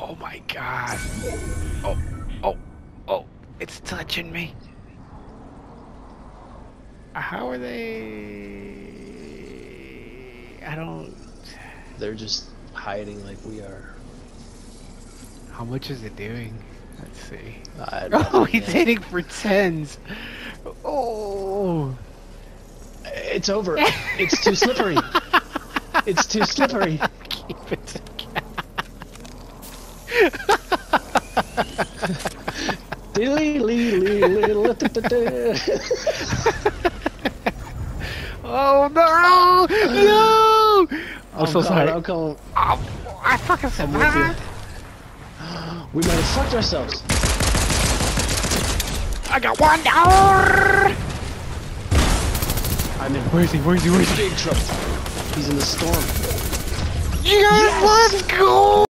Oh my god. Oh, oh, oh, it's touching me. How are they? I don't... They're just hiding like we are. How much is it doing? Let's see. Oh, he's hitting for 10s. Oh. It's over. It's too slippery. It's too slippery. Keep it together. Oh no! No! I'm so sorry. I'm coming. Oh, I fucking survived. We might have fucked ourselves. I got one down. I'm in. Where is he? Where is he? Where is he? Big trouble. He's in the storm. Yes! Let's go!